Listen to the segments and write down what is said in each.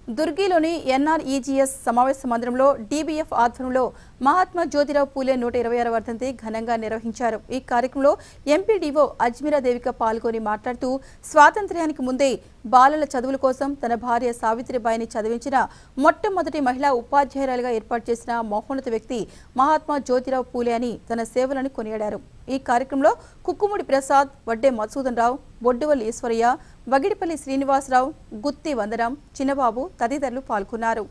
దుర్గిలోని NREGS సమావేశ మందిరంలో DBF ఆధ్వర్యంలో మహాత్మా జ్యోతిరావు పూలే 126వ వర్ధంతి ఘనంగా నిర్వహించారు. ఈ కార్యక్రమంలో ఎంపీడీఓ అజ్మీరా దేవిక పాల్గొని మాట్లాడుతూ స్వాతంత్ర్యానికి ముందే బాలల చదువుల కోసం తన భార్య సావిత్రిబాయిని చదివించిన మొట్టమొదటి మహిళా ఉపాధ్యాయురాలుగా ఏర్పాటు చేసిన మహోన్నత వ్యక్తి మహాత్మా జ్యోతిరావు పూలే అని తన సేవలను కొనియాడారు. ఈ కార్యక్రమంలో కుక్కుముడి ప్రసాద్, వడ్డే మధుసూదన్ రావు, బొడ్డువల్లి ఈశ్వరయ్య, వగిడిపల్లి శ్రీనివాసరావు, గుత్తి వందనం, చిన్నబాబు తదితరులు పాల్గొన్నారు.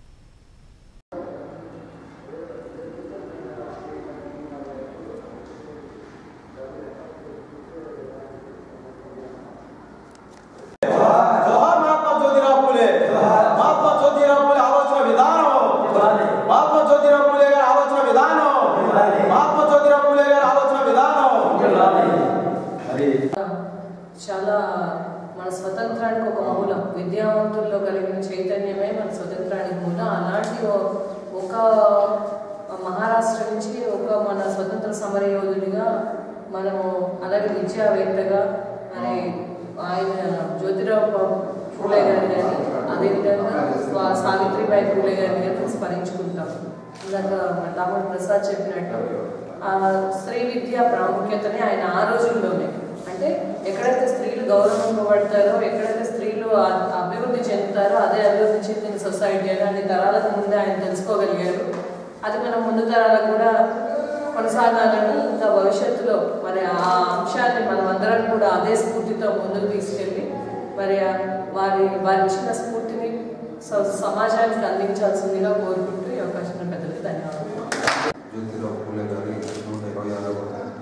చాలా మన స్వతంత్రానికి ఒక మూలం, విద్యావంతుల్లో కలిగిన చైతన్యమే మన స్వతంత్రానికి మూలం. అలాంటి ఒక మహారాష్ట్ర నుంచి మన స్వతంత్ర సమరయోధుడిగా మనము, అలాగే విద్యావేత్తగా మరి ఆయన జ్యోతిరావు పూలే గారి కానీ అదేవిధంగా సావిత్రిబాయి పూలే గారిని కానీ స్మరించుకుంటాం. ఇందాక దామోదర్ ప్రసాద్ చెప్పినట్టు స్త్రీ విద్య ప్రాముఖ్యతని ఆయన ఆ రోజుల్లోనే, అంటే ఎక్కడైతే స్త్రీలు గౌరవం ఇవ్వబడతారో, ఎక్కడైతే స్త్రీలు అభివృద్ధి చెందుతారో అదే అభివృద్ధి చెందిన సొసైటీ అని అన్ని తరాలకు ముందే ఆయన తెలుసుకోగలిగారు. అది మనం ముందు తరాలకు కూడా కొనసాగాలని, ఇంకా భవిష్యత్తులో మరి ఆ అంశాన్ని మనం అందరం కూడా అదే స్ఫూర్తితో ముందుకు తీసుకెళ్ళి మరి వారి ఇచ్చిన స్ఫూర్తిని సమాజానికి అందించాల్సిందిగా కోరుకుంటూ ఈ అవకాశం పెద్దలకు ధన్యవాదాలు. జ్యోతిరావు పూలే గారి 126వ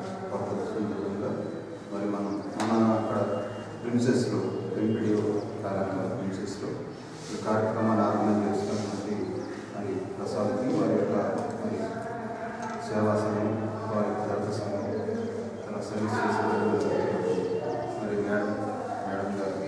మరి మన అక్కడ ప్రిన్సెస్లో ఎంపీడీఓ కార్యాలయంలో ప్రిన్సెస్లో ఈ కార్యక్రమాన్ని ఆర్గనైజ్ చేస్తున్నటువంటి మరి ప్రసాద్కి వారి యొక్క మరి సేవా సంఘం, వారి దళిత సంఘం, తన సర్వీస్ చేసే మరి మేడం గారికి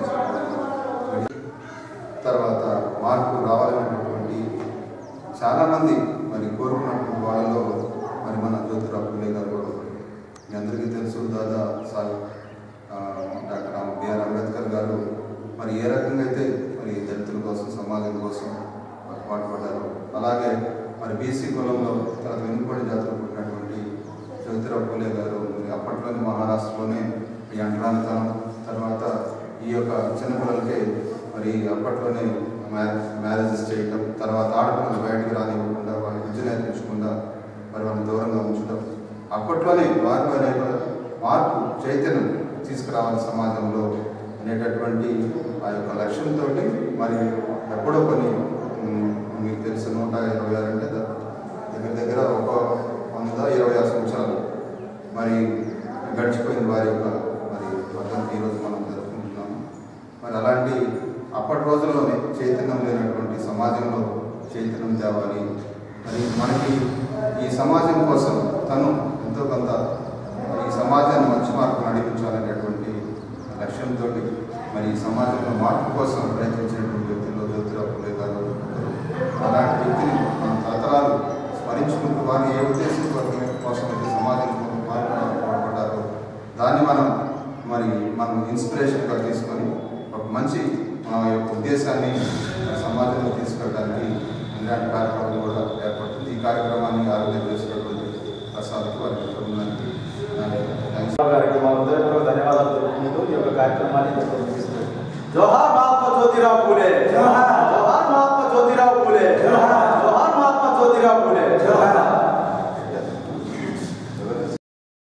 తర్వాత మార్పు రావాలనేటువంటి చాలామంది మరి కోరుకున్నటువంటి వాళ్ళలో మరి మన జ్యోతిరావు పూలే గారు కూడా మీ అందరికీ తెలుసు. దాదా సాహెబ్ డాక్టర్ బిఆర్ అంబేద్కర్ గారు మరి ఏ రకంగా అయితే మరి దళితుల కోసం, సమాజం కోసం పాటుపడ్డారు, అలాగే మరి బీసీ కులంలో తర్వాత వెనుకబడి జాతులు పుట్టినటువంటి జ్యోతిరావు పూలే గారు మరి అప్పట్లోని మహారాష్ట్రలోనే ఈ అంటరానితనం, తర్వాత ఈ యొక్క చిన్నపిల్లలకే మరి అప్పట్లోనే మ్యారేజెస్ చేయటం, తర్వాత ఆడపిల్లలు బయటకు రానివ్వకుండా వాళ్ళ విద్య నేర్పించకుండా మరి వాళ్ళని దూరంగా ఉంచడం, అప్పట్లోనే మార్పు చైతన్యం తీసుకురావాలి సమాజంలో అనేటటువంటి ఆ యొక్క లక్ష్యంతో మరి ఎప్పుడో కొన్ని మీకు తెలిసిన 126 అంటే దగ్గర ఒక 126 సంవత్సరాలు మరి గడిచిపోయింది వారి యొక్క మరి వర్ధంతి ఈరోజు మనం జరుపుకుంటున్నాము. మరి అలాంటి అప్పటి రోజుల్లోనే చైతన్యం లేనటువంటి సమాజంలో చైతన్యం తేవాలి, మరి మనకి ఈ సమాజం కోసం తను ఎంతో కొంత ఈ సమాజాన్ని మంచి మార్పు నడిపించాలనేటువంటి లక్ష్యంతో మరి ఈ సమాజంలో మార్పు కోసం ప్రయత్నించినటువంటి వ్యక్తుల్లో జ్యోతిరావు పూలే గారు. అలాంటి వ్యక్తిని మన తరతరాలు స్మరించుకుంటూ వారిని ఏ ఉద్దేశం కోసం అయితే సమాజంలో మార్పు పాటుపడ్డారో దాన్ని మనం ఇన్స్పిరేషన్గా తీసుకొని ఒక మంచి యొక్క ఉద్దేశాన్ని సమాజంలో తీసుకెళ్ళడానికి ఇలాంటి కార్యక్రమం కూడా ఏర్పడుతుంది. ఈ కార్యక్రమాన్ని ఆర్గనైజ్ చేసినటువంటి ప్రసాద్కి వారికి ధన్యవాదాలు తెలుపుకుంటూ ఈ యొక్క కార్యక్రమాన్ని జోహార్ మహాత్మా జ్యోతిరావు పూలే.